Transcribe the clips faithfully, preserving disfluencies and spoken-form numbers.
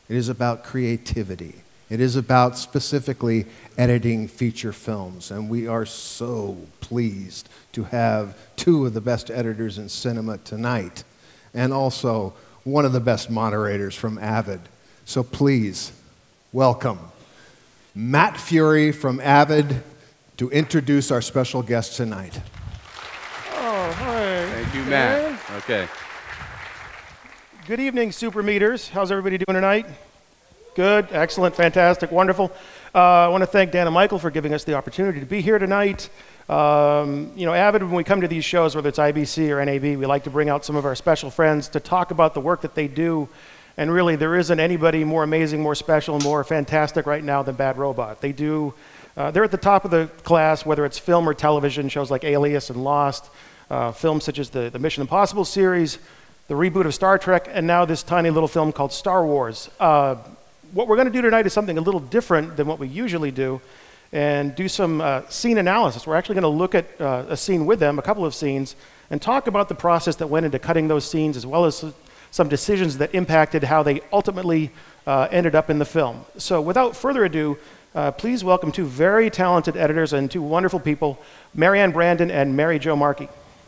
It is about creativity. It is about specifically editing feature films, and we are so pleased to have two of the best editors in cinema tonight, and also one of the best moderators from Avid. So please, welcome Matt Fuery from Avid to introduce our special guest tonight. Oh, hi. Thank you, Matt. Okay. Good evening, Super Meters. How's everybody doing tonight? Good, excellent, fantastic, wonderful. Uh, I want to thank Dan and Michael for giving us the opportunity to be here tonight. Um, you know, Avid, when we come to these shows, whether it's I B C or N A B, we like to bring out some of our special friends to talk about the work that they do. And really, there isn't anybody more amazing, more special, more fantastic right now than Bad Robot. They do, uh, they're at the top of the class, whether it's film or television, shows like Alias and Lost, uh, films such as the, the Mission Impossible series, the reboot of Star Trek, and now this tiny little film called Star Wars. Uh, What we're going to do tonight is something a little different than what we usually do, and do some uh, scene analysis. We're actually going to look at uh, a scene with them, a couple of scenes, and talk about the process that went into cutting those scenes, as well as some decisions that impacted how they ultimately uh, ended up in the film. So without further ado, uh, please welcome two very talented editors and two wonderful people, Maryann Brandon and Mary Jo Markey.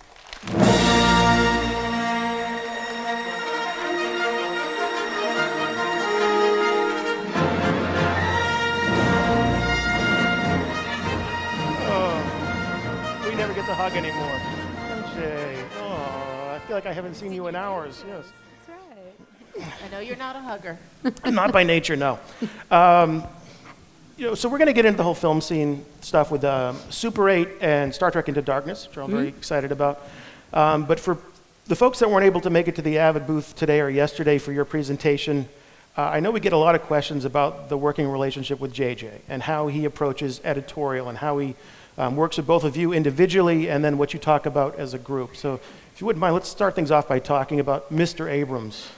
Hug anymore. Jay. Oh, I feel like I haven't seen you in hours. Yes. That's right. I know you're not a hugger. Not by nature, no. Um, you know, so we're going to get into the whole film scene stuff with um, Super eight and Star Trek Into Darkness, which I'm mm-hmm. very excited about. Um, but for the folks that weren't able to make it to the Avid booth today or yesterday for your presentation, uh, I know we get a lot of questions about the working relationship with J J and how he approaches editorial and how he Um, works with both of you individually and then what you talk about as a group. So if you wouldn't mind, let's start things off by talking about Mister Abrams.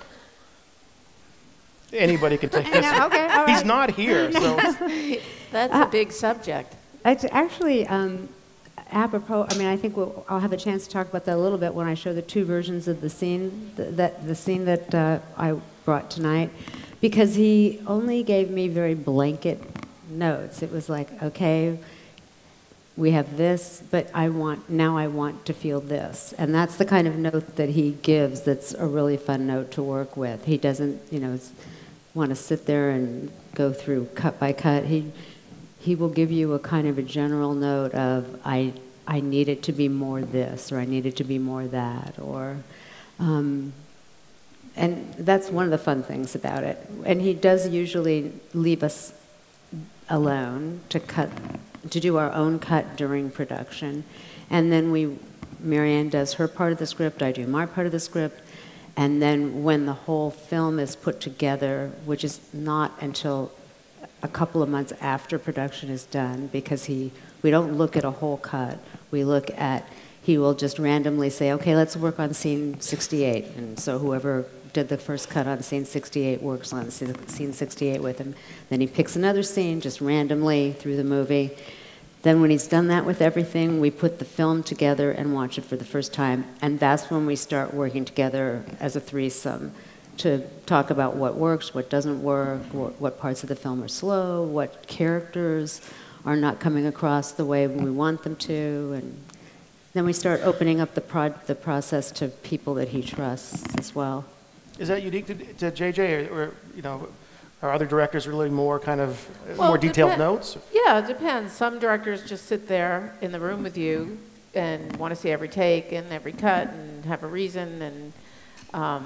Anybody can take this. Okay, all right. He's not here, so. That's uh, a big subject. It's actually um, apropos. I mean, I think we'll, I'll have a chance to talk about that a little bit when I show the two versions of the scene, th that the scene that uh, I brought tonight, because he only gave me very blanket notes. It was like, okay, we have this, but I want, now I want to feel this. And that's the kind of note that he gives that's a really fun note to work with. He doesn't, you know, want to sit there and go through cut by cut. He, he will give you a kind of a general note of, I, I need it to be more this, or I need it to be more that, or, um, and that's one of the fun things about it. And he does usually leave us alone to cut, to do our own cut during production. And then we, Maryann does her part of the script, I do my part of the script, and then when the whole film is put together, which is not until a couple of months after production is done, because he, we don't look at a whole cut, we look at, he will just randomly say, okay, let's work on scene sixty-eight, and so whoever did the first cut on scene sixty-eight works on scene sixty-eight with him. Then he picks another scene just randomly through the movie. Then when he's done that with everything, we put the film together and watch it for the first time. And that's when we start working together as a threesome to talk about what works, what doesn't work, what, what parts of the film are slow, what characters are not coming across the way we want them to. And then we start opening up the, pro the process to people that he trusts as well. Is that unique to, to J J, or, or you know, are other directors really more kind of well, more detailed depend- notes? Yeah, it depends. Some directors just sit there in the room with you and want to see every take and every cut and have a reason. And um,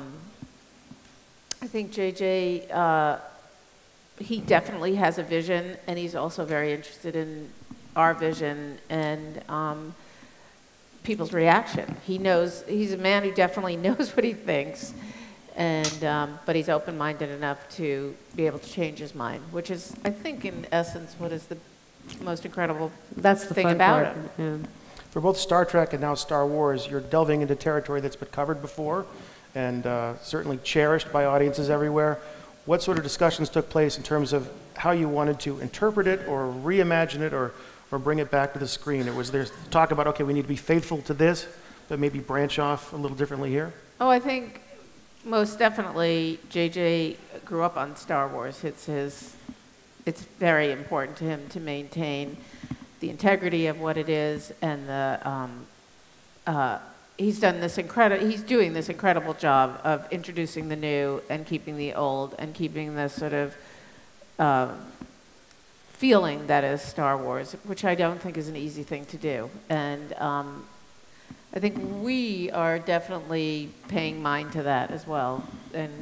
I think J J, uh, he definitely has a vision, and he's also very interested in our vision and um, people's reaction. He knows, he's a man who definitely knows what he thinks. And, um, but he's open-minded enough to be able to change his mind, which is, I think, in essence, what is the most incredible That's the thing fun about part. him. Yeah. For both Star Trek and now Star Wars, you're delving into territory that's been covered before and uh, certainly cherished by audiences everywhere. What sort of discussions took place in terms of how you wanted to interpret it or reimagine it or, or bring it back to the screen? Or was there talk about, okay, we need to be faithful to this, but maybe branch off a little differently here? Oh, I think most definitely J J grew up on Star Wars. It's his, it's very important to him to maintain the integrity of what it is, and the, um, uh, he's done this incredible, he's doing this incredible job of introducing the new and keeping the old and keeping the sort of uh, feeling that is Star Wars, which I don't think is an easy thing to do. And um, I think we are definitely paying mind to that as well, and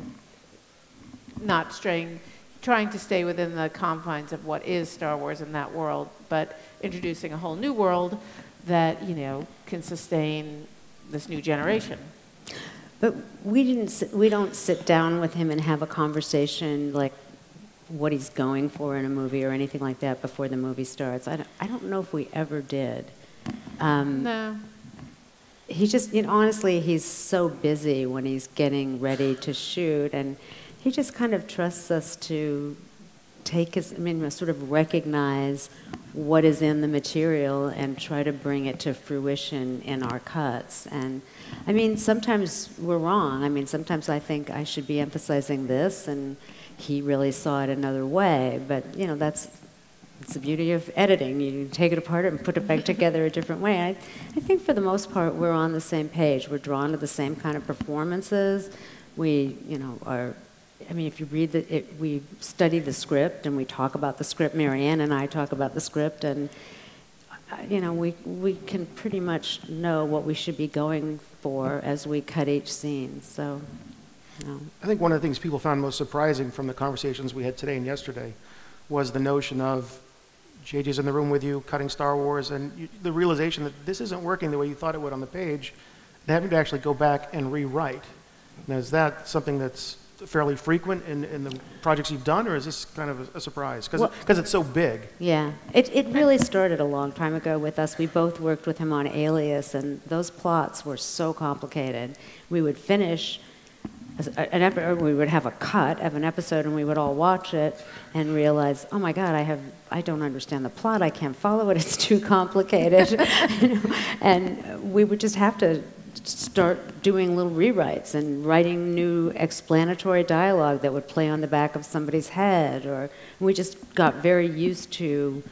not straying, trying to stay within the confines of what is Star Wars in that world, but introducing a whole new world that, you know, can sustain this new generation. But we didn't. Sit, we don't sit down with him and have a conversation like what he's going for in a movie or anything like that before the movie starts. I don't. I don't know if we ever did. Um, No. He just, you know, honestly, he's so busy when he's getting ready to shoot, and he just kind of trusts us to take his, I mean, sort of recognize what is in the material and try to bring it to fruition in our cuts. And I mean, sometimes we're wrong. I mean, sometimes I think I should be emphasizing this, and he really saw it another way. But, you know, that's it's the beauty of editing. You take it apart and put it back together a different way. I, I think for the most part, we're on the same page. We're drawn to the same kind of performances. We, you know, are, I mean, if you read the, it, we study the script and we talk about the script. Maryann and I talk about the script, and, uh, you know, we, we can pretty much know what we should be going for as we cut each scene, so, you know. I think one of the things people found most surprising from the conversations we had today and yesterday was the notion of J J's in the room with you, cutting Star Wars, and you, the realization that this isn't working the way you thought it would on the page, and having to actually go back and rewrite. Now, is that something that's fairly frequent in, in the projects you've done, or is this kind of a, a surprise? Because well, it's so big. Yeah, it, it really started a long time ago with us. We both worked with him on Alias, and those plots were so complicated. We would finish an episode, we would have a cut of an episode, and we would all watch it and realize, oh my God, I have, I don't understand the plot. I can't follow it. It's too complicated. You know? And we would just have to start doing little rewrites and writing new explanatory dialogue that would play on the back of somebody's head. Or we just got very used to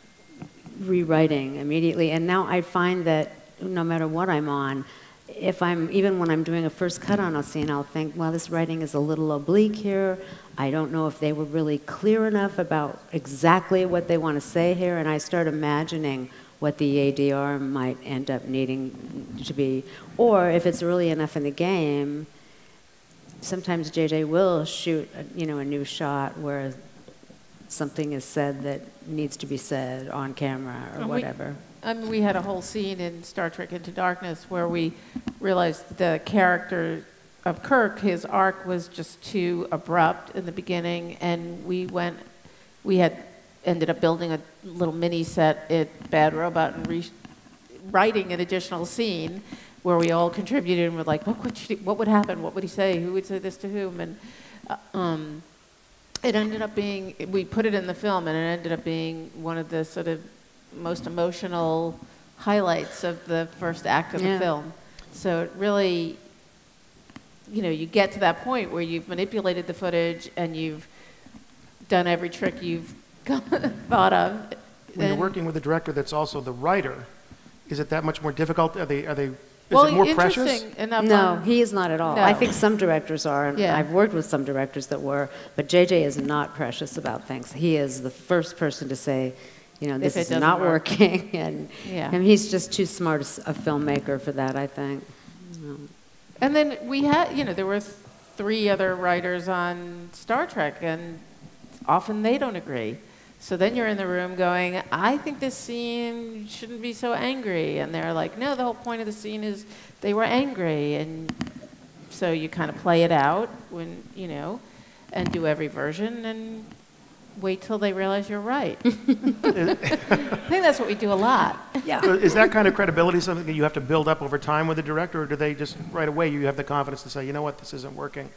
rewriting immediately. And now I find that no matter what I'm on, if I'm, even when I'm doing a first cut on a scene, I'll think, well, this writing is a little oblique here. I don't know if they were really clear enough about exactly what they want to say here, and I start imagining what the A D R might end up needing to be. Or if it's early enough in the game, sometimes J J will shoot, a, you know, a new shot where something is said that needs to be said on camera or and whatever. We I mean, we had a whole scene in Star Trek Into Darkness where we realized the character of Kirk, his arc was just too abrupt in the beginning, and we went, we had ended up building a little mini set at Bad Robot and re writing an additional scene where we all contributed and were like, what would, she, what would happen? What would he say? Who would say this to whom? And uh, um, it ended up being, we put it in the film, and it ended up being one of the sort of most emotional highlights of the first act of yeah. the film. So it really, you know, you get to that point where you've manipulated the footage and you've done every trick you've thought of. When you're working with a director that's also the writer, is it that much more difficult? Are they, are they, is well, it more interesting precious? Enough no, on, he is not at all. no. I think some directors are, and yeah. I've worked with some directors that were, but J J is not precious about things. He is the first person to say, you know, this is not work. working, and, yeah. and he's just too smart a filmmaker for that, I think. Um, and then we had, you know, there were three other writers on Star Trek, and often they don't agree. So then you're in the room going, I think this scene shouldn't be so angry, and they're like, no, the whole point of the scene is they were angry, and so you kind of play it out when, you know, and do every version, and wait till they realize you're right. I think that's what we do a lot. Yeah. Is that kind of credibility something that you have to build up over time with the director, or do they just right away you have the confidence to say, you know what, this isn't working?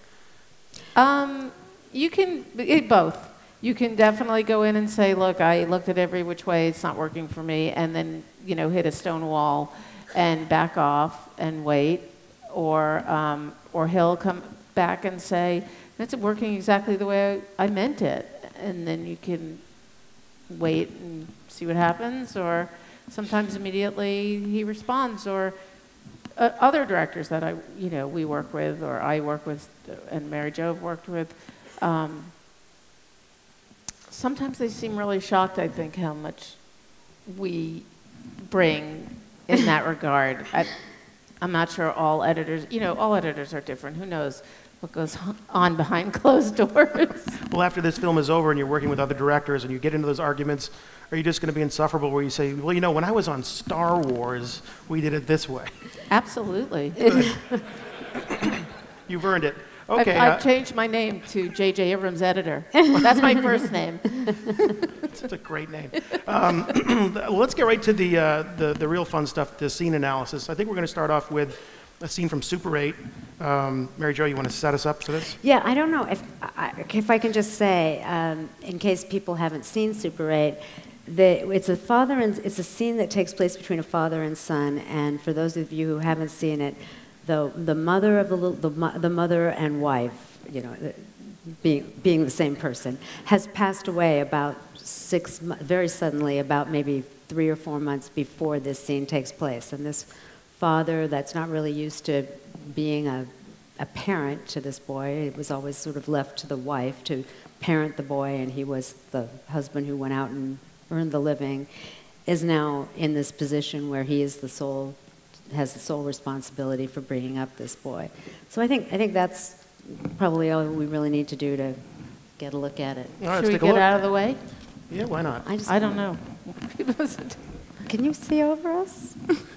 Um, you can, it, both. You can definitely go in and say, look, I looked at every which way, it's not working for me, and then, you know, hit a stone wall and back off and wait. Or, um, or he'll come back and say, it's working exactly the way I meant it. And then you can wait and see what happens, or sometimes immediately he responds, or uh, other directors that I, you know, we work with, or I work with, and Mary Jo worked with, um, sometimes they seem really shocked, I think, how much we bring in that regard. I, I'm not sure all editors, you know, all editors are different. Who knows what goes on behind closed doors? Well, after this film is over and you're working with other directors and you get into those arguments, are you just going to be insufferable where you say, well, you know, when I was on Star Wars, we did it this way? Absolutely. You've earned it. Okay. I've, I've uh, changed my name to J J Abrams Editor. That's my first name. It's a great name. Um, let's get right to the, uh, the, the real fun stuff, the scene analysis. I think we're going to start off with a scene from Super eight. Um, Mary Jo, you want to set us up for this? Yeah, I don't know if I, if I can just say, um, in case people haven't seen Super eight, the, it's a father and it's a scene that takes place between a father and son. And for those of you who haven't seen it, the the mother of the little, the, mo- the mother and wife, you know, being being the same person, has passed away about six mo- very suddenly, about maybe three or four months before this scene takes place. And this father that's not really used to being a, a parent to this boy, it was always sort of left to the wife to parent the boy, and he was the husband who went out and earned the living, is now in this position where he is the sole, has the sole responsibility for bringing up this boy. So I think, I think that's probably all we really need to do to get a look at it. All right, Should let's we take a get look. out of the way? Yeah, why not? I just I don't know. Can you see over us?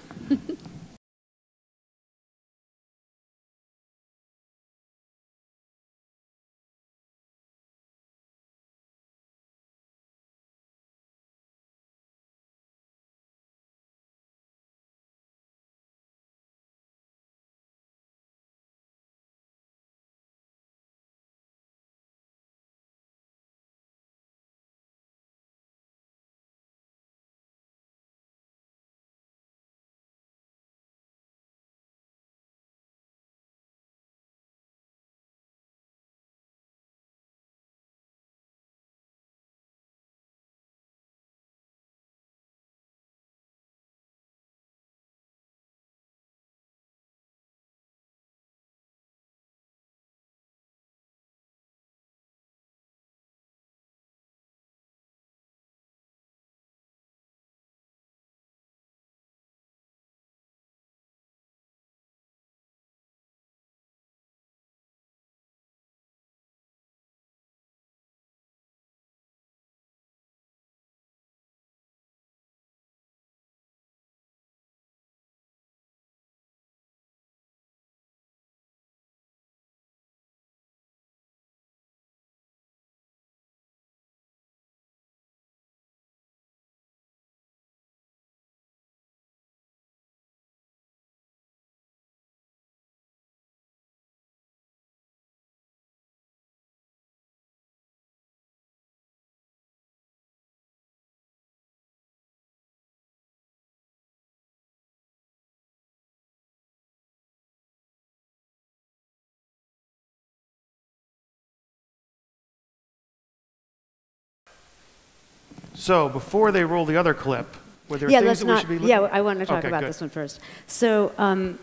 So before they roll the other clip, were there Yeah, things let's that we not. should be looking Yeah, I want to talk Okay, about good. this one first. So, um,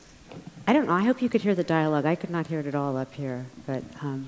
I don't know. I hope you could hear the dialogue. I could not hear it at all up here, but um,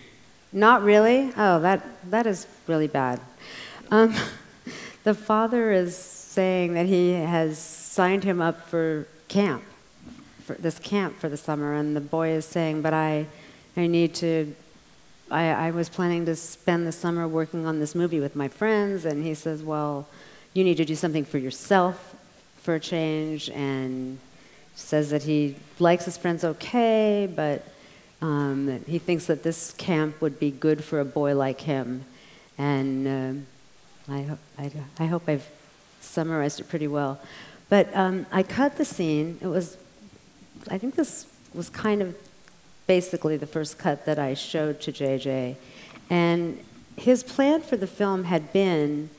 not really. Oh, that that is really bad. Um, the father is saying that he has signed him up for camp, for this camp for the summer, and the boy is saying, "But I, I need to." I, I was planning to spend the summer working on this movie with my friends, and he says, well, you need to do something for yourself for a change, and says that he likes his friends okay, but um, that he thinks that this camp would be good for a boy like him. And um, I, ho- I, I hope I've summarized it pretty well. But um, I cut the scene. It was, I think this was kind of basically the first cut that I showed to J J. And his plan for the film had been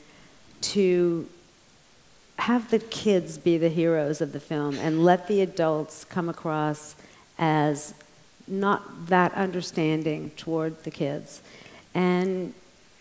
to have the kids be the heroes of the film and let the adults come across as not that understanding toward the kids. And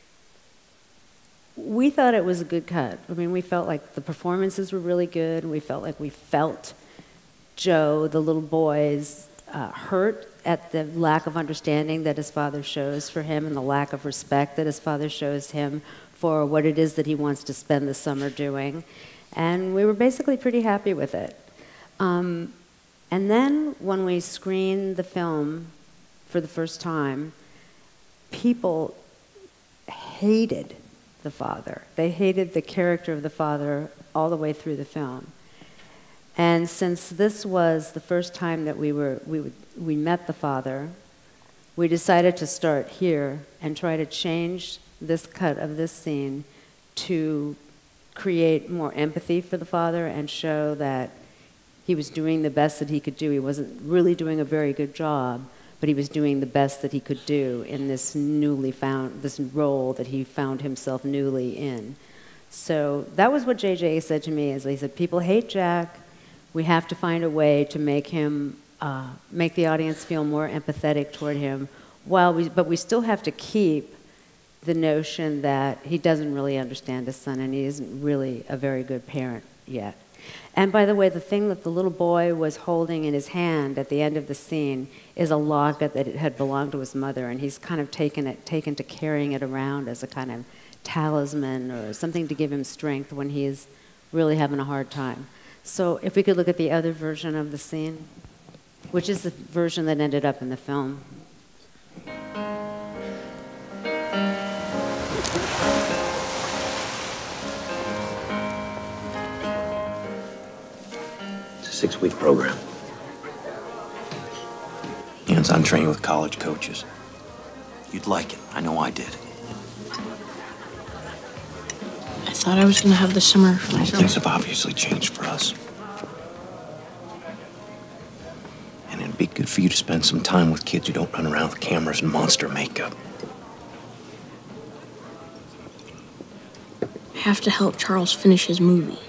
we thought it was a good cut. I mean, we felt like the performances were really good, and we felt like we felt Joe, the little boy's uh, hurt at the lack of understanding that his father shows for him and the lack of respect that his father shows him for what it is that he wants to spend the summer doing. And we were basically pretty happy with it. Um, and then when we screened the film for the first time, people hated the father. They hated the character of the father all the way through the film. And since this was the first time that we were we would, we met the father, we decided to start here and try to change this cut of this scene to create more empathy for the father and show that he was doing the best that he could do. He wasn't really doing a very good job, but he was doing the best that he could do in this newly found, this role that he found himself newly in. So that was what J J said to me, is he said, people hate Jack. We have to find a way to make him, uh, make the audience feel more empathetic toward him, while we, but we still have to keep the notion that he doesn't really understand his son and he isn't really a very good parent yet. And by the way, the thing that the little boy was holding in his hand at the end of the scene is a locket that had belonged to his mother, and he's kind of taken it, taken to carrying it around as a kind of talisman or something to give him strength when he's really having a hard time. So if we could look at the other version of the scene, which is the version that ended up in the film. It's a six-week program. Hands-on training with college coaches. You'd like it. I know I did. I thought I was going to have the summer for Well, myself. things have obviously changed for us. And it'd be good for you to spend some time with kids who don't run around with cameras and monster makeup. I have to help Charles finish his movie.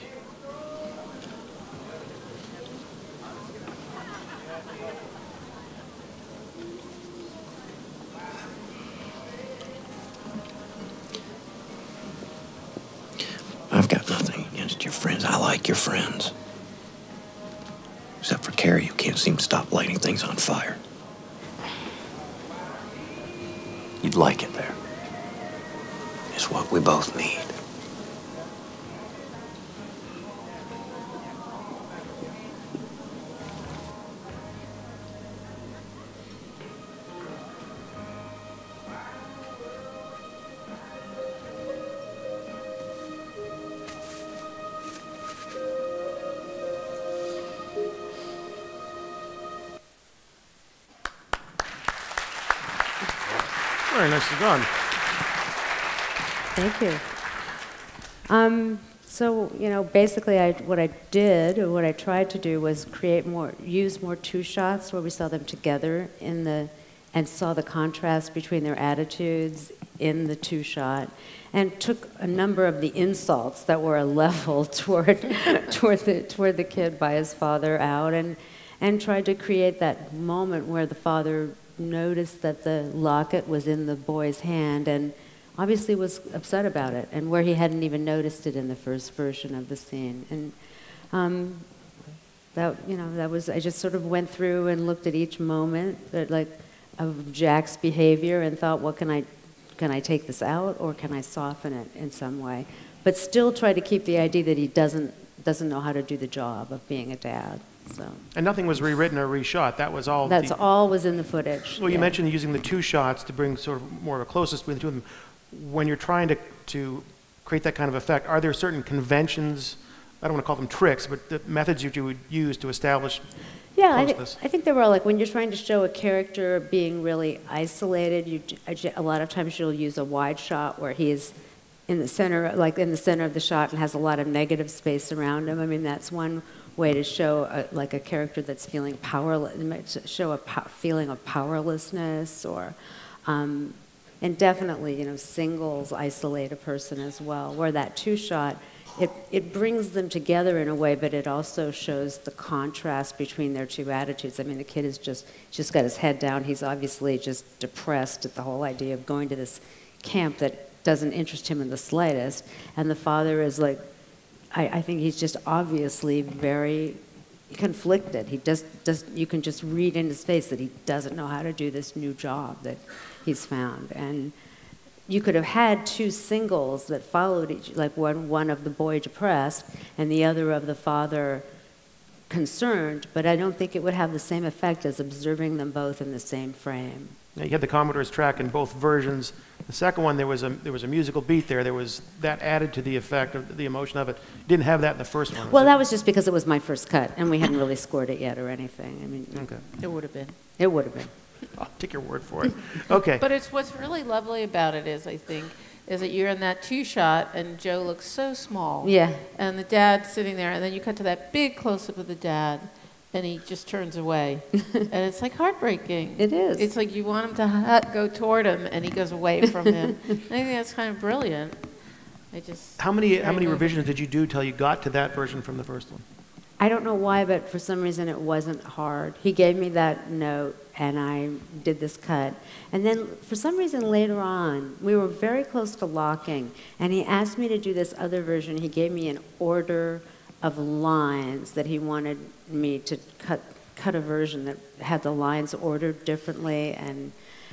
I've got nothing against your friends. I like your friends. Except for Carrie, who can't seem to stop lighting things on fire. You'd like it there. It's what we both need. Very nicely done. Thank you. Um, so, you know, basically I, what I did, or what I tried to do, was create more, use more two shots where we saw them together in the, and saw the contrast between their attitudes in the two shot, and took a number of the insults that were a level toward, toward, the, toward the kid by his father out, and, and tried to create that moment where the father noticed that the locket was in the boy's hand and obviously was upset about it, and where he hadn't even noticed it in the first version of the scene. And um, that, you know, that was, I just sort of went through and looked at each moment that, like, of Jack's behavior and thought, what can I, can I take this out, or can I soften it in some way? But still try to keep the idea that he doesn't, doesn't know how to do the job of being a dad. So. And nothing was rewritten or reshot. That was all. That's the, all was in the footage. Well, you yeah. mentioned using the two shots to bring sort of more of a closest between the two of them. When you're trying to, to create that kind of effect, are there certain conventions, I don't want to call them tricks, but the methods that you would use to establish Yeah, I, closeness? th I think there were, like, when you're trying to show a character being really isolated, you, a lot of times you'll use a wide shot where he's in the center, like in the center of the shot, and has a lot of negative space around him. I mean, that's one way to show a, like a character that's feeling powerless, show a po feeling of powerlessness, or, um, and definitely, you know, singles isolate a person as well, where that two shot it, it brings them together in a way, but it also shows the contrast between their two attitudes. I mean, the kid is just, just got his head down. He's obviously just depressed at the whole idea of going to this camp that doesn't interest him in the slightest. And the father is like, I, I think he's just obviously very conflicted. He does, does, you can just read in his face that he doesn't know how to do this new job that he's found. And you could have had two singles that followed each, like one, one of the boy depressed and the other of the father concerned, but I don't think it would have the same effect as observing them both in the same frame. Yeah, you had the Commodore's track in both versions. The second one, there was a there was a musical beat there. There was that added to the effect of the emotion of it. You didn't have that in the first one. Well, it? that was just because it was my first cut, and we hadn't really scored it yet or anything. I mean, Okay. It would have been. It would have been. I'll take your word for it. Okay. But it's what's really lovely about it is, I think, is that you're in that two shot and Joe looks so small. Yeah. And the dad's sitting there, and then you cut to that big close up of the dad, and he just turns away. And it's like heartbreaking. It is. It's like you want him to ha- go toward him, and he goes away from him. I think that's kind of brilliant. I just How many how very many moving. revisions did you do till you got to that version from the first one? I don't know why, but for some reason it wasn't hard. He gave me that note, and I did this cut. And then for some reason later on, we were very close to locking, and he asked me to do this other version. He gave me an order of lines that he wanted me to cut, cut a version that had the lines ordered differently, and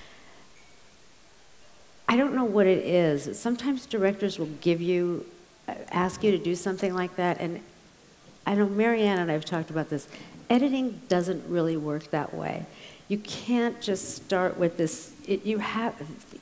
I don't know what it is. Sometimes directors will give you, ask you to do something like that, and I know Maryann and I have talked about this. Editing doesn't really work that way. You can't just start with this. It, you have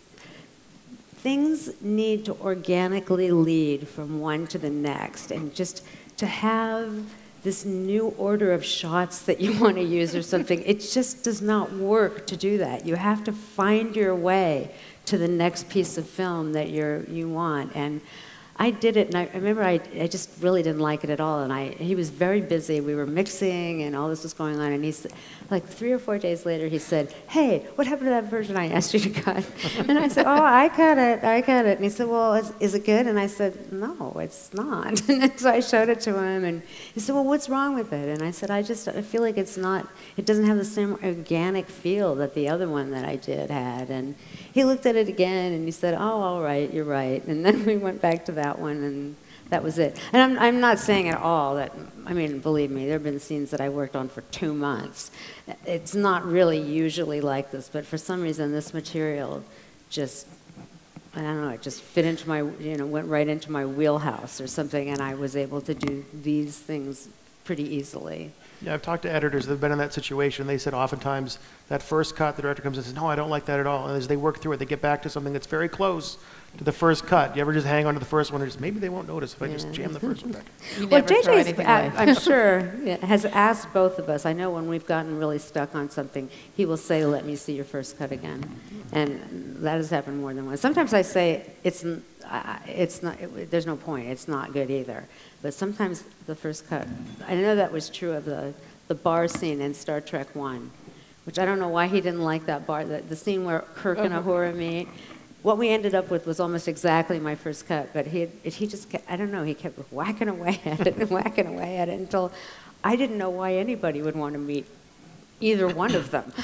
things need to organically lead from one to the next, and just to have this new order of shots that you want to use or something, it just does not work to do that. You have to find your way to the next piece of film that you're you want. And I did it, and I remember I, I just really didn't like it at all. And I, he was very busy. We were mixing, and all this was going on. And he said, like three or four days later, he said, "Hey, what happened to that version I asked you to cut?" And I said, "Oh, I cut it. I cut it." And he said, "Well, is, is it good?" And I said, "No, it's not." And so I showed it to him, and he said, "Well, what's wrong with it?" And I said, "I just I feel like it's not. It doesn't have the same organic feel that the other one that I did had." And he looked at it again, and he said, "Oh, all right, you're right." And then we went back to that one, and that was it. And I'm, I'm not saying at all that, I mean, believe me, there have been scenes that I worked on for two months. It's not really usually like this, but for some reason this material just, I don't know, it just fit into my, you know, went right into my wheelhouse or something, and I was able to do these things pretty easily. Yeah, I've talked to editors that have been in that situation. They said oftentimes that first cut, the director comes and says, "No, I don't like that at all." And as they work through it, they get back to something that's very close to the first cut. You ever just hang on to the first one and just, maybe they won't notice if I Yeah. just jam the first one back? You Well, never J throw J's, anything uh, away. I'm sure, yeah, has asked both of us. I know when we've gotten really stuck on something, he will say, "Let me see your first cut again." And that has happened more than once. Sometimes I say, it's, n- I- it's not, it, there's no point, it's not good either. But sometimes the first cut, I know that was true of the, the bar scene in Star Trek One, which I don't know why he didn't like that bar, the, the scene where Kirk and Uhura meet. What we ended up with was almost exactly my first cut, but he, he just kept, I don't know, he kept whacking away at it and whacking away at it until I didn't know why anybody would want to meet either one of them.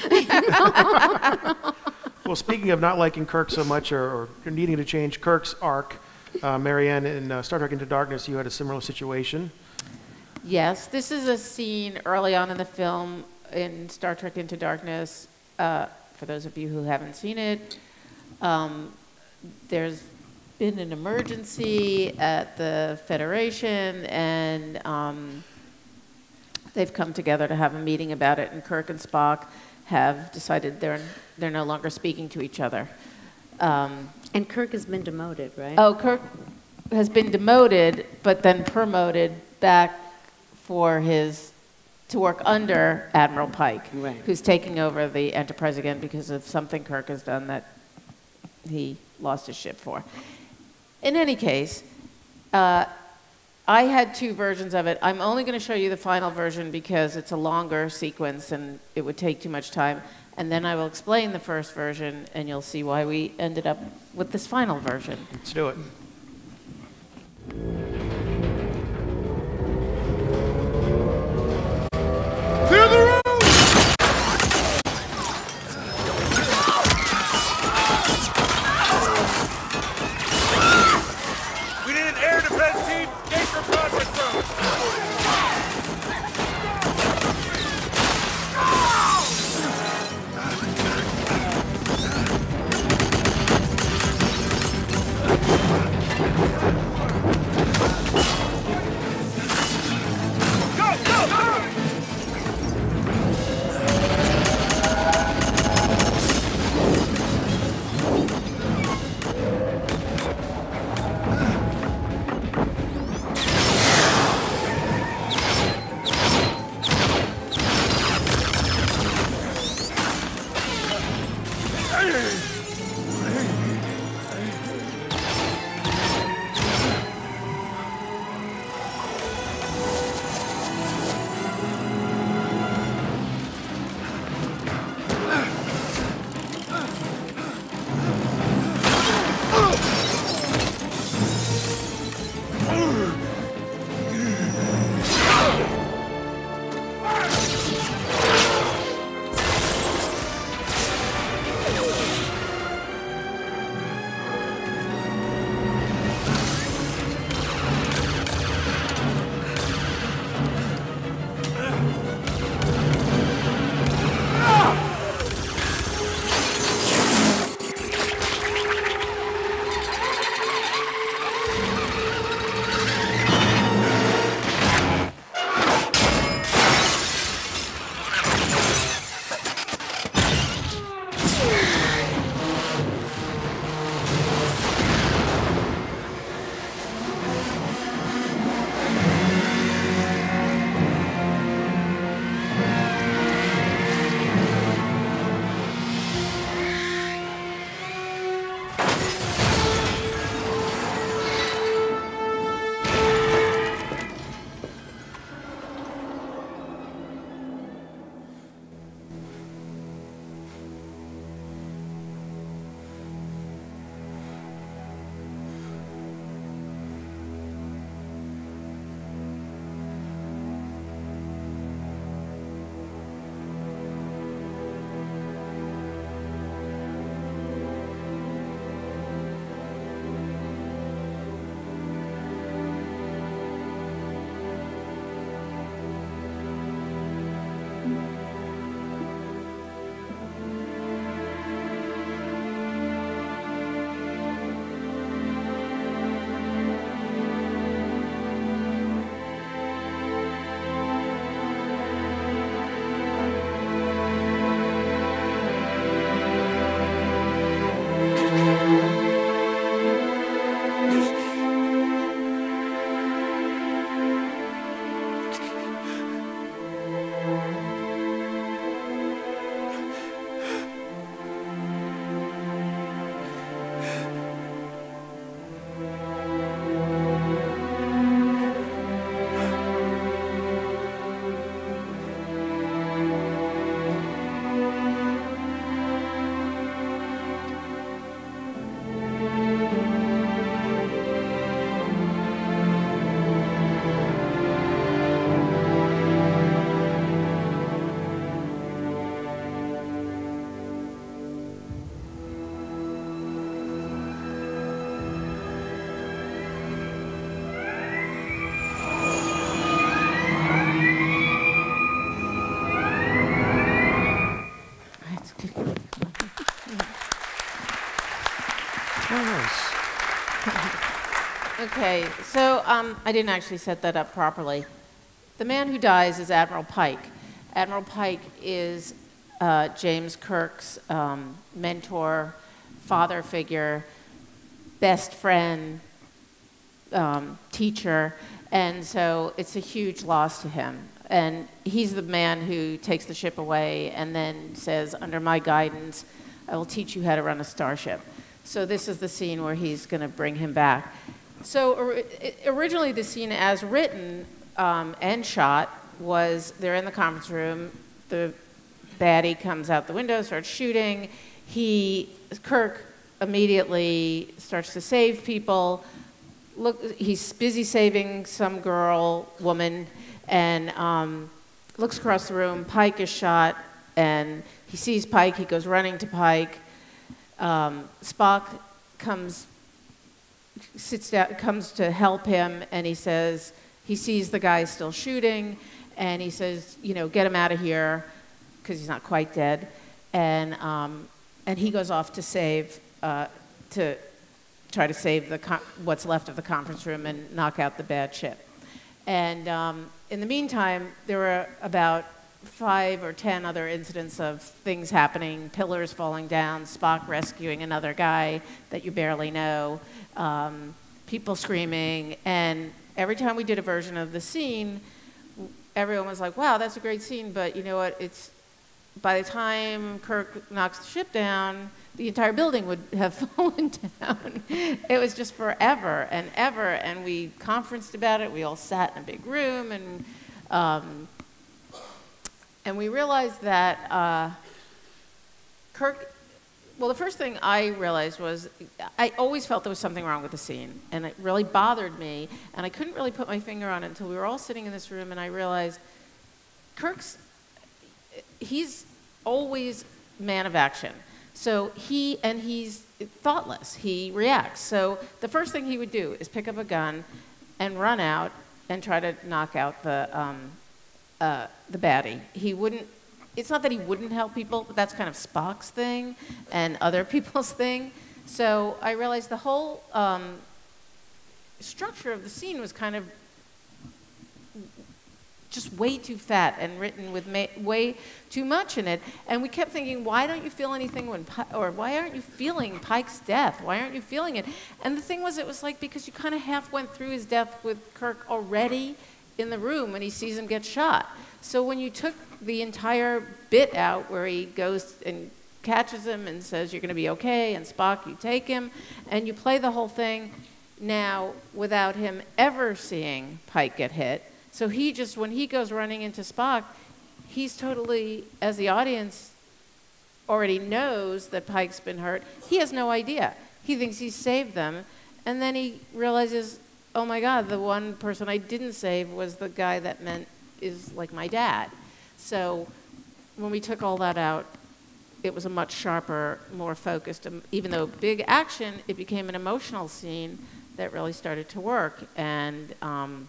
Well, speaking of not liking Kirk so much or, or needing to change Kirk's arc, uh, Maryann, in uh, Star Trek Into Darkness, you had a similar situation. Yes, this is a scene early on in the film in Star Trek Into Darkness. Uh, for those of you who haven't seen it, um, there's been an emergency at the Federation, and um, they've come together to have a meeting about it, and Kirk and Spock have decided they're, they're no longer speaking to each other. Um, And Kirk has been demoted, right? Oh, Kirk has been demoted, but then promoted back for his, to work under Admiral Pike, Right. who's taking over the Enterprise again because of something Kirk has done that he lost his ship for. In any case, uh, I had two versions of it. I'm only going to show you the final version because it's a longer sequence and it would take too much time. And then I will explain the first version, and you'll see why we ended up with this final version. Let's do it. Nice. Okay, so um, I didn't actually set that up properly. The man who dies is Admiral Pike. Admiral Pike is uh, James Kirk's um, mentor, father figure, best friend, um, teacher, and so it's a huge loss to him. And he's the man who takes the ship away and then says, under my guidance, I will teach you how to run a starship. So this is the scene where he's going to bring him back. So or, originally the scene as written um, and shot was they're in the conference room, the baddie comes out the window, starts shooting, he, Kirk immediately starts to save people, look, he's busy saving some girl, woman, and um, looks across the room, Pike is shot, and he sees Pike, he goes running to Pike, um, Spock comes sits down, comes to help him, and he says, he sees the guy still shooting, and he says, you know, get him out of here, because he's not quite dead, and um, and he goes off to save, uh, to try to save the what's left of the conference room and knock out the bad ship. And um, in the meantime, there were about five or ten other incidents of things happening, pillars falling down, Spock rescuing another guy that you barely know, um, people screaming, and every time we did a version of the scene, everyone was like, wow, that's a great scene, but you know what, it's, by the time Kirk knocks the ship down, the entire building would have fallen down. It was just forever and ever, and we conferenced about it, we all sat in a big room, and um, And we realized that uh, Kirk, well, the first thing I realized was I always felt there was something wrong with the scene, and it really bothered me, and I couldn't really put my finger on it until we were all sitting in this room, and I realized Kirk's, he's always man of action. So he, and he's thoughtless, he reacts. So the first thing he would do is pick up a gun and run out and try to knock out the, um, Uh, the baddie. He wouldn't, it's not that he wouldn't help people, but that's kind of Spock's thing and other people's thing. So I realized the whole um, structure of the scene was kind of just way too fat and written with ma way too much in it. And we kept thinking, why don't you feel anything when, Pi or why aren't you feeling Pike's death? Why aren't you feeling it? And the thing was, it was like, because you kind of half went through his death with Kirk already in the room when he sees him get shot. So when you took the entire bit out where he goes and catches him and says, you're going to be okay, and Spock, you take him, and you play the whole thing now without him ever seeing Pike get hit. So he just, when he goes running into Spock, he's totally, as the audience already knows that Pike's been hurt, he has no idea. He thinks he's saved them, and then he realizes, oh my God, the one person I didn't save was the guy that meant is like my dad. So when we took all that out, it was a much sharper, more focused, um, even though big action, it became an emotional scene that really started to work. And um,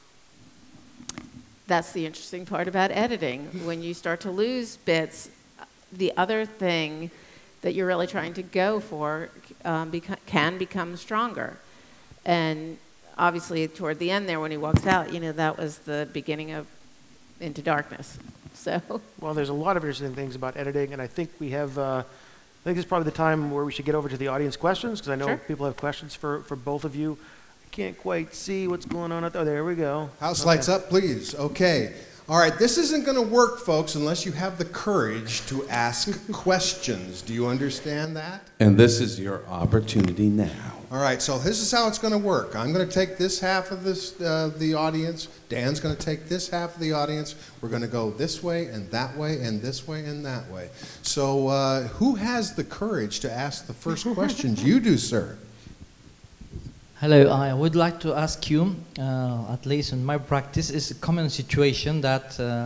that's the interesting part about editing. When you start to lose bits, the other thing that you're really trying to go for um, beca can become stronger. And obviously, toward the end there, when he walks out, you know, that was the beginning of Into Darkness. So. Well, there's a lot of interesting things about editing, and I think we have, uh, I think this is probably the time where we should get over to the audience questions, because I know sure. people have questions for, for both of you. I can't quite see what's going on out there. Oh, there we go. House okay. lights up, please. Okay. All right, this isn't going to work, folks, unless you have the courage to ask questions. Do you understand that? And this is your opportunity now. All right, so this is how it's going to work. I'm going to take this half of this, uh, the audience. Dan's going to take this half of the audience. We're going to go this way and that way and this way and that way. So uh, who has the courage to ask the first questions? You do, sir. Hello, I would like to ask you, uh, at least in my practice, is a common situation that uh,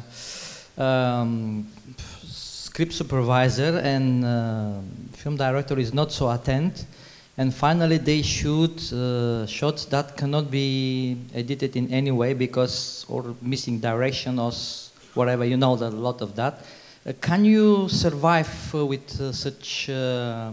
um, script supervisor and uh, film director is not so attentive, and finally they shoot uh, shots that cannot be edited in any way because or missing direction or whatever, you know, a lot of that. Uh, can you survive uh, with uh, such uh,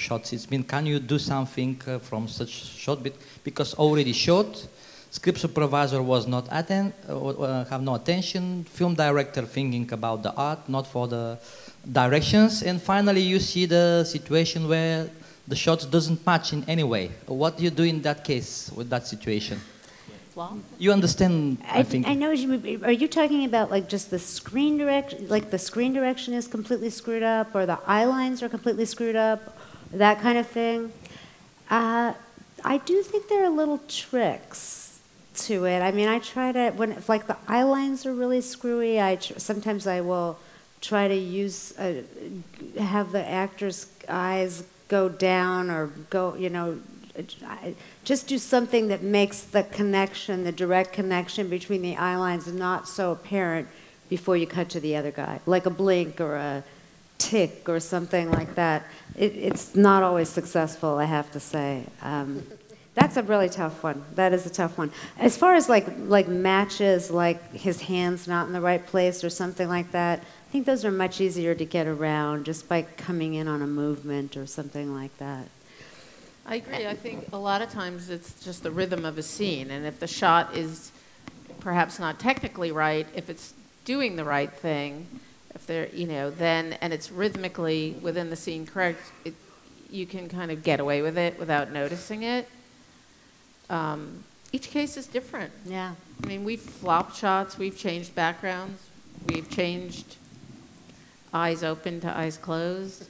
shots it's been. Can you do something uh, from such shot? Be because already shot, script supervisor was not atten uh, uh, have no attention, film director thinking about the art, not for the directions, and finally you see the situation where the shots doesn't match in any way. What do you do in that case with that situation? Flaw? You understand, I, I think. I know what you mean. Are you talking about like just the screen direction, like the screen direction is completely screwed up, or the eye lines are completely screwed up, that kind of thing? Uh, I do think there are little tricks to it. I mean, I try to, when if like the eye lines are really screwy, I tr sometimes I will try to use, uh, have the actor's eyes go down or go, you know, just do something that makes the connection, the direct connection between the eye lines not so apparent before you cut to the other guy, like a blink or a tick or something like that. It, it's not always successful, I have to say. Um, that's a really tough one. That is a tough one. As far as like, like matches, like his hand's not in the right place or something like that, I think those are much easier to get around just by coming in on a movement or something like that. I agree. I think a lot of times it's just the rhythm of a scene, and if the shot is perhaps not technically right, if it's doing the right thing, if they're, you know, then, and it's rhythmically within the scene correct, it, you can kind of get away with it without noticing it. Um, each case is different. Yeah. I mean, we've flopped shots, we've changed backgrounds, we've changed eyes open to eyes closed.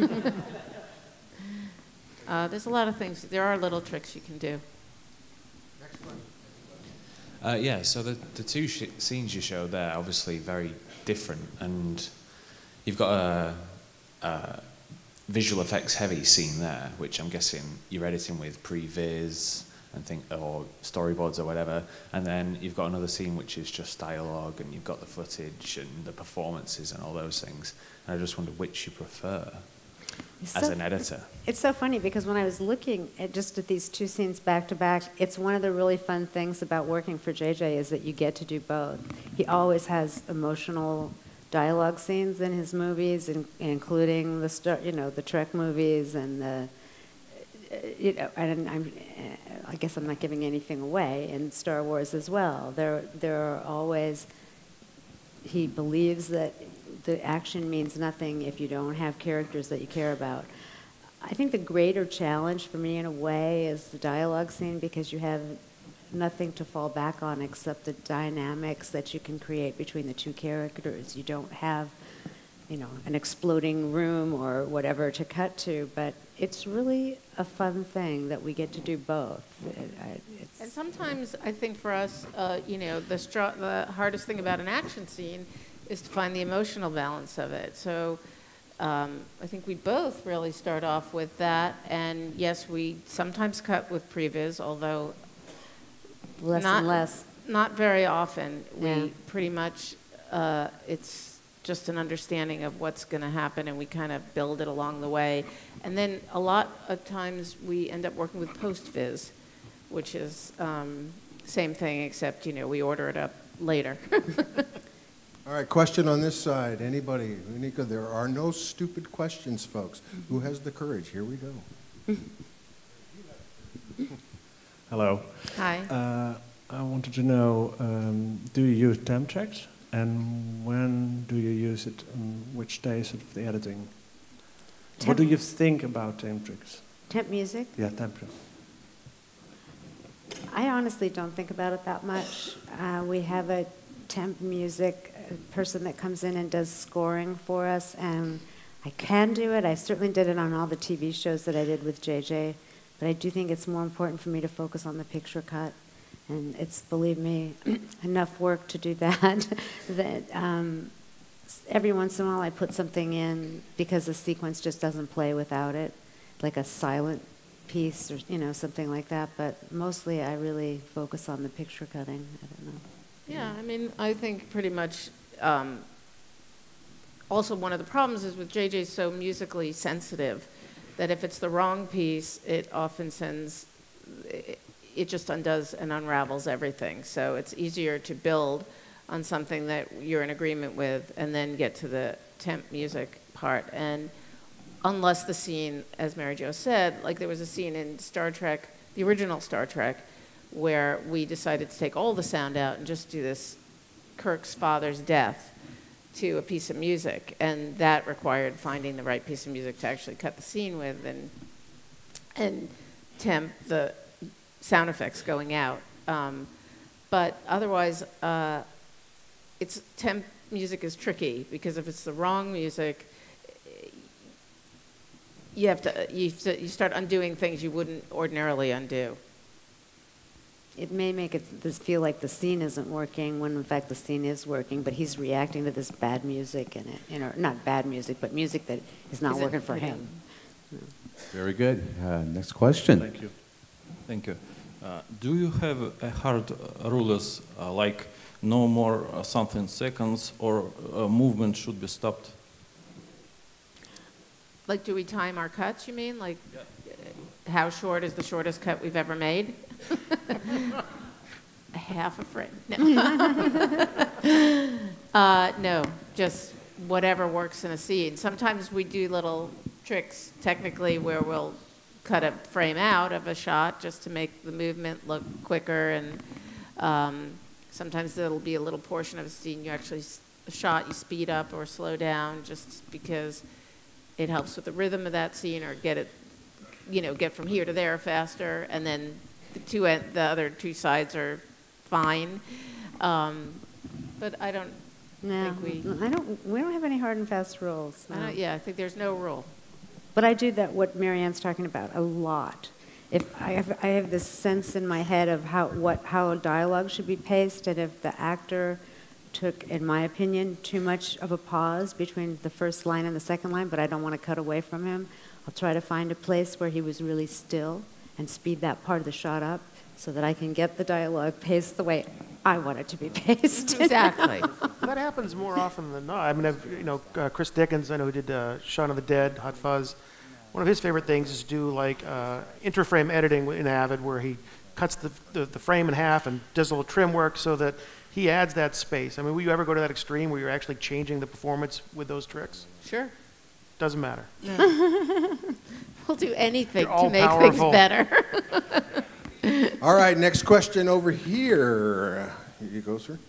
Uh, there's a lot of things. There are little tricks you can do. Next one. Uh, yeah, so the, the two sh scenes you showed there are obviously very different, and you've got a, a visual effects heavy scene there, which I'm guessing you're editing with pre-viz and think, or storyboards or whatever, and then you've got another scene which is just dialogue, and you've got the footage and the performances and all those things. And I just wonder which you prefer. It's as so, an editor. It's so funny because when I was looking at just at these two scenes back to back, it's one of the really fun things about working for J J is that you get to do both. He always has emotional dialogue scenes in his movies, in, including the star, you know, the Trek movies and the, you know, and I'm, I guess I'm not giving anything away in Star Wars as well. There, there are always. He believes that the action means nothing if you don't have characters that you care about. I think the greater challenge for me in a way is the dialogue scene because you have nothing to fall back on except the dynamics that you can create between the two characters. You don't have, you know, an exploding room or whatever to cut to, but it's really a fun thing that we get to do both. It, I, it's, and sometimes I think for us, uh, you know, the, str the hardest thing about an action scene is to find the emotional balance of it. So um, I think we both really start off with that. And yes, we sometimes cut with previs, although less not, and less. Not very often. Yeah. We pretty much, uh, it's just an understanding of what's going to happen, and we kind of build it along the way. And then a lot of times we end up working with post-viz, which is um, same thing, except, you know, we order it up later. All right, question on this side. Anybody? Nico, there are no stupid questions, folks. Who has the courage? Here we go. Hello. Hi. Uh, I wanted to know, um, do you use temp tracks? And when do you use it? On which stage of the editing? Temp what do you think about temp tracks? Temp music? Yeah, temp tracks. I honestly don't think about it that much. Uh, we have a temp music person that comes in and does scoring for us, and I can do it. I certainly did it on all the T V shows that I did with J J, but I do think it's more important for me to focus on the picture cut, and it's, believe me, enough work to do that, that um, every once in a while I put something in because the sequence just doesn't play without it, like a silent piece or, you know, something like that, but mostly I really focus on the picture cutting. I don't know. Yeah, I mean, I think pretty much, um, also one of the problems is with J J's so musically sensitive that if it's the wrong piece, it often sends, it, it just undoes and unravels everything. So it's easier to build on something that you're in agreement with and then get to the temp music part. And unless the scene, as Mary Jo said, like there was a scene in Star Trek, the original Star Trek, where we decided to take all the sound out and just do this Kirk's father's death to a piece of music, and that required finding the right piece of music to actually cut the scene with and and temp the sound effects going out. Um, but otherwise, uh, it's temp music is tricky because if it's the wrong music, you have to you, you start undoing things you wouldn't ordinarily undo. It may make it this feel like the scene isn't working when in fact the scene is working, but he's reacting to this bad music and it, you know, not bad music, but music that is not Is working for him. Very good. Uh, next question. Thank you. Thank you. Uh, do you have a hard uh, rules uh, like no more uh, something seconds or uh, movement should be stopped? Like, do we time our cuts, you mean? Like, yeah. How short is the shortest cut we've ever made? A half a frame. No. uh, no, just whatever works in a scene. Sometimes we do little tricks, technically, where we'll cut a frame out of a shot just to make the movement look quicker. And um, sometimes there'll be a little portion of a scene you actually, a shot you speed up or slow down just because it helps with the rhythm of that scene or get it, you know, get from here to there faster. And then the two, the other two sides are fine. Um, but I don't No, think we... I don't, we don't have any hard and fast rules. I No. don't, yeah, I think there's no rule. But I do that, what Maryan's talking about, a lot. If I have, I have this sense in my head of how, what, how a dialogue should be paced, and if the actor took, in my opinion, too much of a pause between the first line and the second line, but I don't want to cut away from him, I'll try to find a place where he was really still and speed that part of the shot up so that I can get the dialogue paced the way I want it to be paced. Exactly. That happens more often than not. I mean, I've, you know, uh, Chris Dickens, I know who did uh, Shaun of the Dead, Hot Fuzz. One of his favorite things is to do like uh, interframe editing in Avid, where he cuts the, the, the frame in half and does a little trim work so that he adds that space. I mean, will you ever go to that extreme where you're actually changing the performance with those tricks? Sure. Doesn't matter. No. We'll do anything You're to make all-powerful. things better. All right, next question over here. Here you go, sir.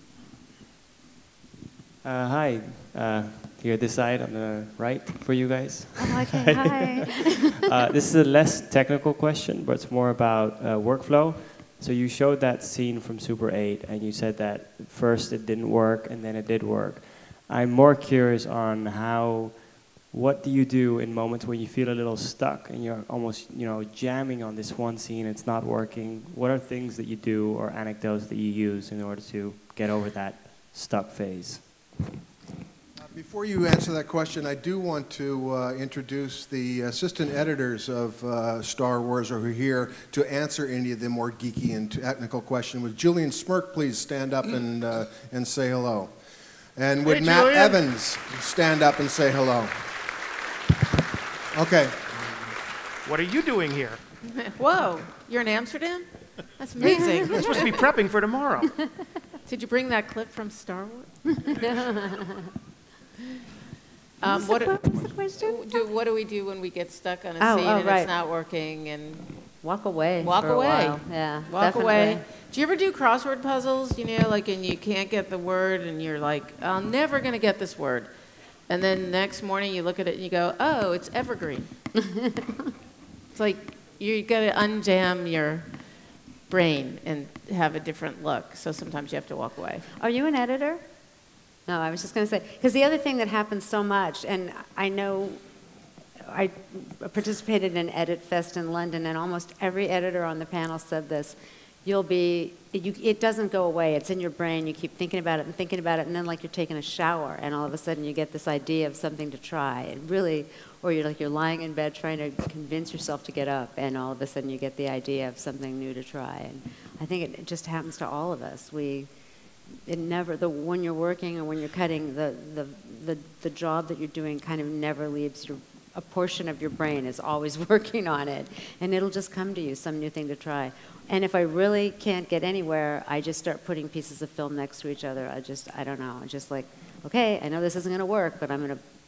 Uh, hi, uh, here this side on the right for you guys. Oh, okay, hi. uh, this is a less technical question, but it's more about uh, workflow. So you showed that scene from Super eight, and you said that first it didn't work, and then it did work. I'm more curious on how, what do you do in moments where you feel a little stuck, and you're almost, you know, jamming on this one scene, it's not working. What are things that you do, or anecdotes that you use in order to get over that stuck phase? Before you answer that question, I do want to uh, introduce the assistant editors of uh, Star Wars who are here to answer any of the more geeky and technical questions. Would Julian Smirk please stand up and, uh, and say hello? And would Hey, Matt Julian. Evans stand up and say hello? Okay. What are you doing here? Whoa, you're in Amsterdam? That's amazing. You're supposed to be prepping for tomorrow. Did you bring that clip from Star Wars? um, what, What's the, what's the question? do, what do we do when we get stuck on a Oh, scene oh, and right. it's not working? And Walk away. walk for a away. while. Yeah, Walk definitely. away. Do you ever do crossword puzzles? You know, like, and you can't get the word, and you're like, I'm never going to get this word. And then next morning you look at it and you go, oh, it's evergreen. It's like you got to unjam your brain and have a different look. So sometimes you have to walk away. Are you an editor? No, I was just going to say, because the other thing that happens so much, and I know I participated in Edit Fest in London, and almost every editor on the panel said this. You'll be, you, it doesn't go away. It's in your brain. You keep thinking about it and thinking about it, and then like you're taking a shower, and all of a sudden you get this idea of something to try. And really, or you're like you're lying in bed trying to convince yourself to get up, and all of a sudden you get the idea of something new to try. And I think it, it just happens to all of us. We, it never, the when you're working or when you're cutting, the the the, the job that you're doing kind of never leaves your. A portion of your brain is always working on it, and it'll just come to you, some new thing to try. And if I really can't get anywhere, I just start putting pieces of film next to each other. I just, I don't know, I just like, okay, I know this isn't going to work, but I'm going to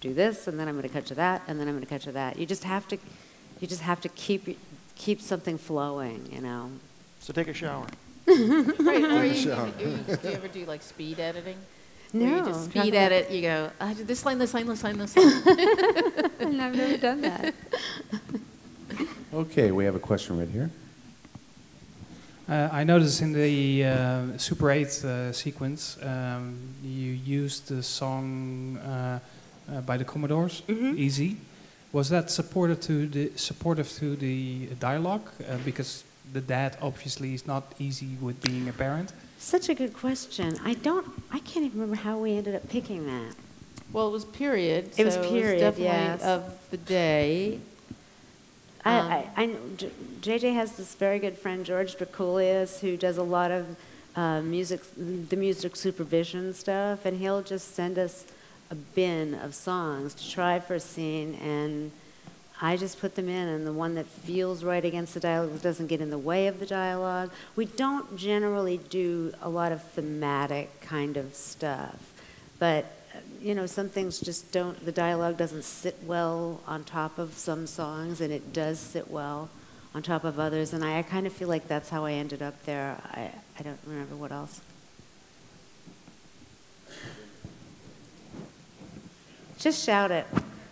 do this, and then I'm going to cut to that, and then I'm going to cut to that. You just have to, you just have to keep keep something flowing, you know. So take a shower. Right, or you, Shower. you, you, do you ever do like speed editing? No. Where you just speed edit, you go, I did this line, this line, this line, this line. And I've never done that. Okay, we have a question right here. Uh, I noticed in the uh, Super eight uh, sequence, um, you used the song uh, uh, by the Commodores, Mm-hmm. Easy. Was that supportive to the supportive to the dialogue? Uh, because the dad obviously is not easy with being a parent. Such a good question. I don't, I can't even remember how we ended up picking that. Well, it was period. It was so period, it was definitely yes. of the day. I, Um, I, I know J- JJ has this very good friend, George Draculius, who does a lot of uh, music, the music supervision stuff, and he'll just send us a bin of songs to try for a scene, and I just put them in, and the one that feels right against the dialogue doesn't get in the way of the dialogue. We don't generally do a lot of thematic kind of stuff, but you know, some things just don't, the dialogue doesn't sit well on top of some songs, and it does sit well on top of others, and I, I kind of feel like that's how I ended up there. I, I don't remember what else. Just shout it.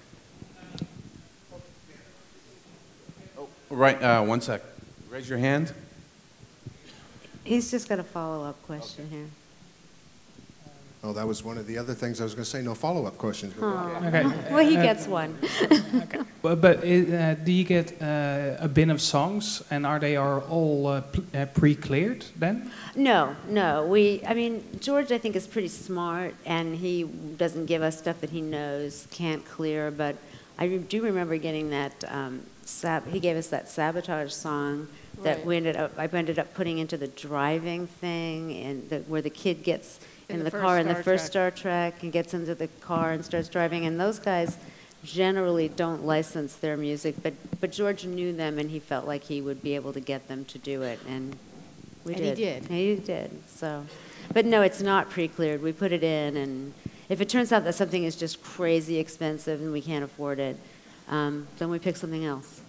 Right, uh, one sec. Raise your hand. He's just got a follow-up question here. Oh, that was one of the other things I was going to say. No follow-up questions. But Aw. Okay. Well, he Uh, gets one. Okay. But, but it, uh, do you get uh, a bin of songs, and are they are all uh, pl- uh, pre-cleared then? No, no. We, I mean, George, I think, is pretty smart, and he doesn't give us stuff that he knows can't clear. But I re- do remember getting that. Um, sab- he gave us that sabotage song that Right. we ended up. I ended up putting into the driving thing, and the, where the kid gets in, In the, the first car in the Star first Trek. Star Trek and gets into the car and starts driving. And those guys generally don't license their music, but but George knew them, and he felt like he would be able to get them to do it, and we And he did. did. And he did. So, but no, it's not pre-cleared. We put it in, and if it turns out that something is just crazy expensive and we can't afford it, um, then we pick something else.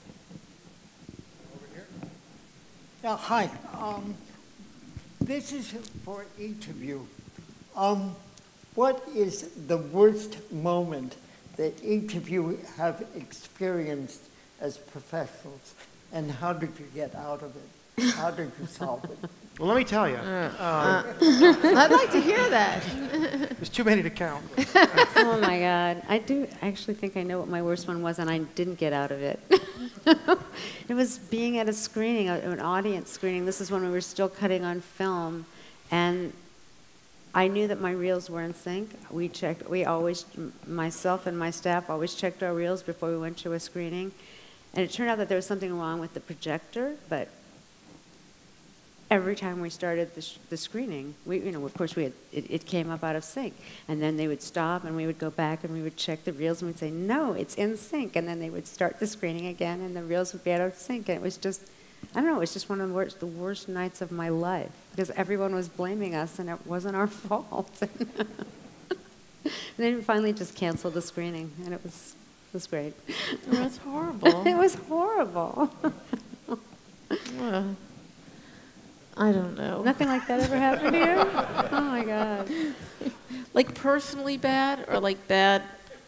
Yeah, hi. Um, this is for each of you. Um, what is the worst moment that each of you have experienced as professionals, and how did you get out of it? How did you solve it? Well, let me tell you. Uh, um, I'd like to hear that. There's too many to count. Oh my God. I do actually think I know what my worst one was, and I didn't get out of it. It was being at a screening, an audience screening. This is when we were still cutting on film, and I knew that my reels were in sync. We checked, we always, myself and my staff always checked our reels before we went to a screening. And it turned out that there was something wrong with the projector, but every time we started the, sh the screening, we, you know, of course, we had, it, it came up out of sync. And then they would stop, and we would go back, and we would check the reels, and we'd say, no, it's in sync. And then they would start the screening again, and the reels would be out of sync. And it was just, I don't know, it was just one of the worst, the worst nights of my life, because everyone was blaming us, and it wasn't our fault. And then we finally just canceled the screening, and it was, it was great. Oh, that's horrible. It was horrible. Well, I don't know. Nothing like that ever happened to you? Oh my God. Like personally bad, or like bad?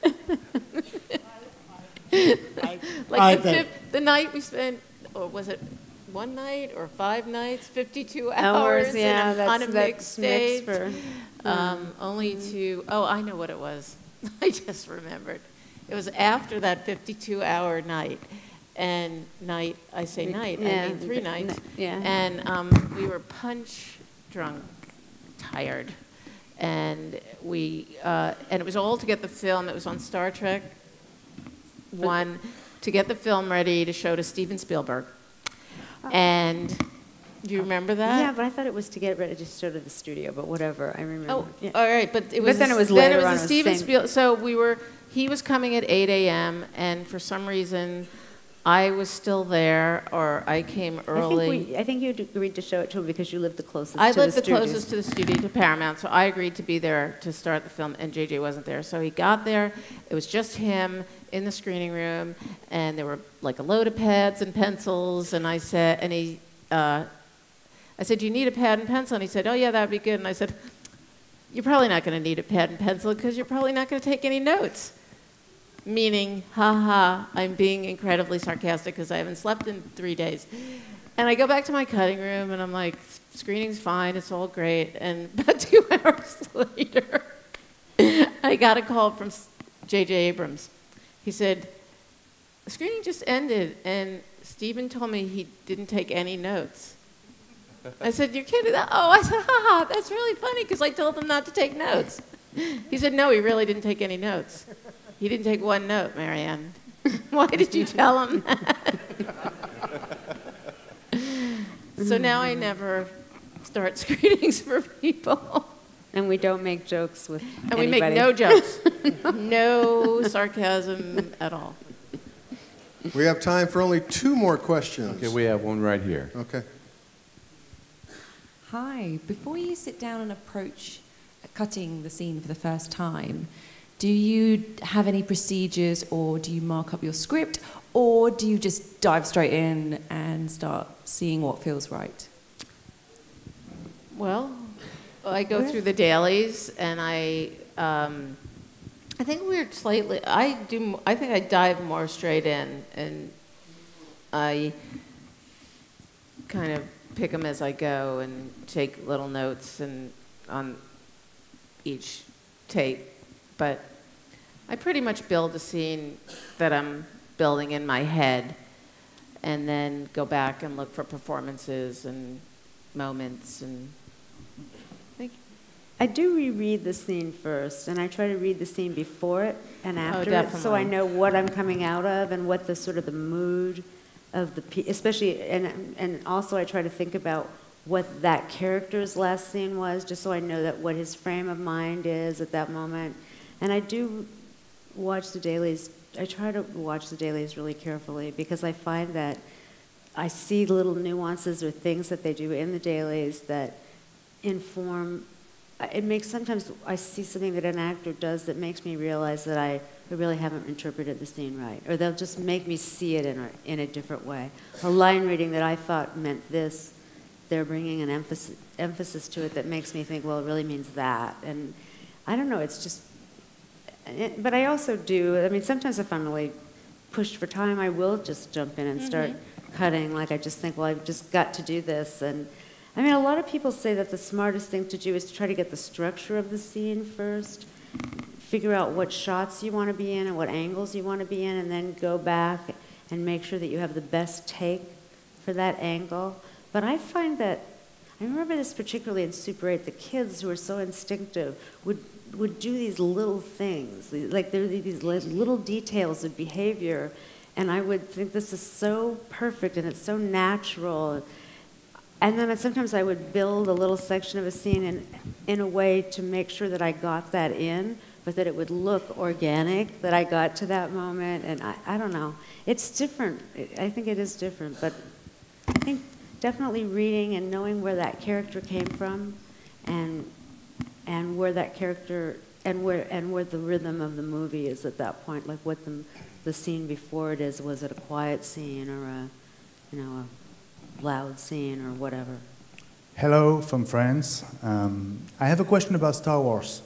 Like I the, think- fif- the night we spent, or was it one night or five nights, fifty-two Hours, hours yeah, in a, that's- on a that's mixed mixed stage, for- um, only to, oh, I know what it was. I just remembered. It was after that fifty-two hour night. And night, I say night, I Yeah, mean three n- nights. yeah. And um, we were punch drunk, tired. And we, uh, and it was all to get the film, it was on Star Trek One, to get the film ready to show to Steven Spielberg. And do you remember that? Yeah, but I thought it was to get ready to show to the studio, but whatever, I remember. Oh, Yeah. all right, but it But was. then a- it was then later it was on, a it was Steven same- Spiel. So we were. He was coming at eight A M and for some reason, I was still there, or I came early. I think, we, I think you agreed to show it to him because you lived the closest I to lived the the studios. closest to the studio, to Paramount, so I agreed to be there to start the film, and J J wasn't there. So he got there, it was just him in the screening room, and there were like a load of pads and pencils, and I said, and he, uh, I said, do you need a pad and pencil? And he said, oh yeah, that'd be good. And I said, you're probably not gonna need a pad and pencil because you're probably not gonna take any notes. Meaning, haha, I'm being incredibly sarcastic because I haven't slept in three days. And I go back to my cutting room and I'm like, screening's fine, it's all great. And about two hours later, I got a call from J J Abrams. He said, the screening just ended and Stephen told me he didn't take any notes. I said, you're kidding? Oh, I said, haha, that's really funny because I told him not to take notes. He said, no, he really didn't take any notes. He didn't take one note, Maryann. Why did you tell him that? So now I never start screenings for people. And we don't make jokes with And anybody. we make no jokes. No sarcasm at all. We have time for only two more questions. Okay, we have one right here. Okay. Hi. Before you sit down and approach cutting the scene for the first time, do you have any procedures, or do you mark up your script, or do you just dive straight in and start seeing what feels right? Well, I go through the dailies, and I, um, I think we're slightly. I do. I think I dive more straight in, and I kind of pick them as I go and take little notes and on each tape, but I pretty much build a scene that I'm building in my head and then go back and look for performances and moments. And I do reread the scene first, and I try to read the scene before it and after it, so I definitely. know what I'm coming out of and what the sort of the mood of the piece, especially, and, and also I try to think about what that character's last scene was, just so I know that what his frame of mind is at that moment. And I do watch the dailies. I try to watch the dailies really carefully because I find that I see little nuances or things that they do in the dailies that inform. It makes sometimes I see something that an actor does that makes me realize that I really haven't interpreted the scene right, or they'll just make me see it in a, in a different way. A line reading that I thought meant this, they're bringing an emphasis emphasis to it that makes me think, well, it really means that. And I don't know. It's just. It, but I also do, I mean, sometimes if I'm really pushed for time, I will just jump in and start mm-hmm. cutting. Like I just think, well, I've just got to do this. And I mean, a lot of people say that the smartest thing to do is to try to get the structure of the scene first, figure out what shots you want to be in and what angles you want to be in, and then go back and make sure that you have the best take for that angle. But I find that, I remember this particularly in Super eight, the kids who are so instinctive would would do these little things, like there were these little details of behavior, and I would think this is so perfect and it's so natural. And then sometimes I would build a little section of a scene in, in a way to make sure that I got that in, but that it would look organic, that I got to that moment, and I, I don't know. It's different. I think it is different, but I think definitely reading and knowing where that character came from, and and where that character, and where and where the rhythm of the movie is at that point, like what the the scene before it is. Was it a quiet scene or a, you know, a loud scene or whatever? Hello from France. Um, I have a question about Star Wars.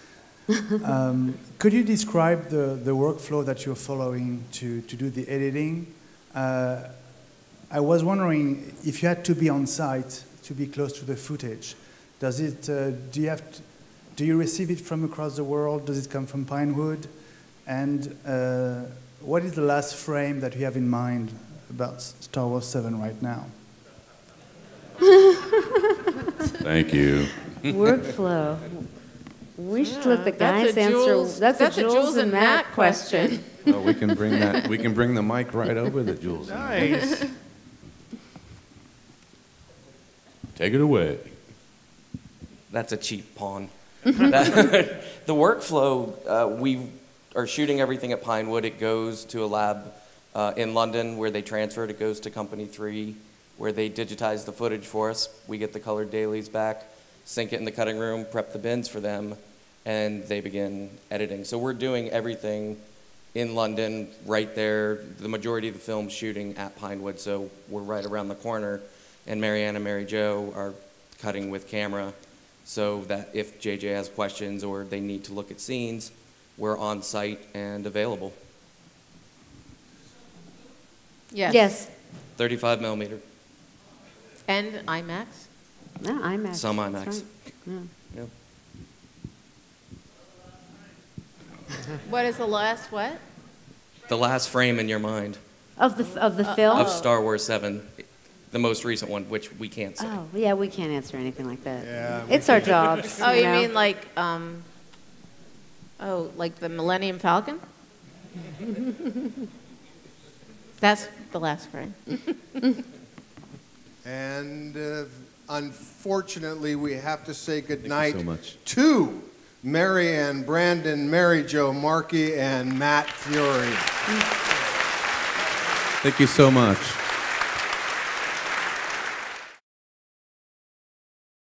um, could you describe the, the workflow that you're following to, to do the editing? Uh, I was wondering if you had to be on site to be close to the footage. Does it? Uh, do you have? To, do you receive it from across the world? Does it come from Pinewood? And uh, what is the last frame that you have in mind about Star Wars seven right now? Thank you. Workflow. We should let the That's guys a answer. Jules- That's, that's a a Jules, Jules and and Matt Matt question. Oh, we can bring that. We can bring the mic right over the Jules. Nice. Take it away. That's a cheap pawn. That, the workflow, uh, we are shooting everything at Pinewood. It goes to a lab Uh, in London, where they transfer it, it goes to Company three, where they digitize the footage for us. We get the colored dailies back, sync it in the cutting room, prep the bins for them, and they begin editing. So we're doing everything in London, right there. The majority of the film's shooting at Pinewood, so we're right around the corner. And Maryann and Mary Jo are cutting with camera, so that if J J has questions or they need to look at scenes, we're on site and available. Yes. Yes. thirty-five millimeter. And IMAX? No, IMAX. Some IMAX. That's right. Yeah. Yep. What is the last what? The last frame in your mind. Of the of the Uh, film. Of Star Wars seven, the most recent one, which we can't say. Oh, yeah, we can't answer anything like that. Yeah, it's our jobs. Oh, you know? mean like, um, oh, like the Millennium Falcon? That's the last frame. And uh, unfortunately, we have to say goodnight so much. to Maryann Brandon, Mary Jo Markey, and Matt Fuery. Thank you so much.